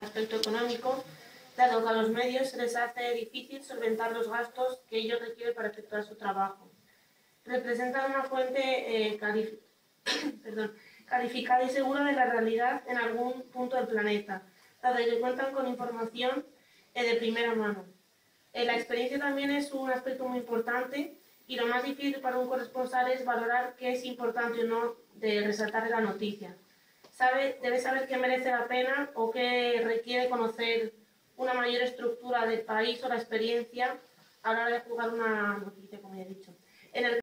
aspecto económico, dado que a los medios se les hace difícil solventar los gastos que ellos requieren para efectuar su trabajo. Representan una fuente calificada y segura de la realidad en algún punto del planeta, dado que cuentan con información de primera mano. La experiencia también es un aspecto muy importante y lo más difícil para un corresponsal es valorar qué es importante o no de resaltar en la noticia. Debe saber qué merece la pena o qué requiere conocer una mayor estructura del país o la experiencia a la hora de jugar una noticia, como ya he dicho. En el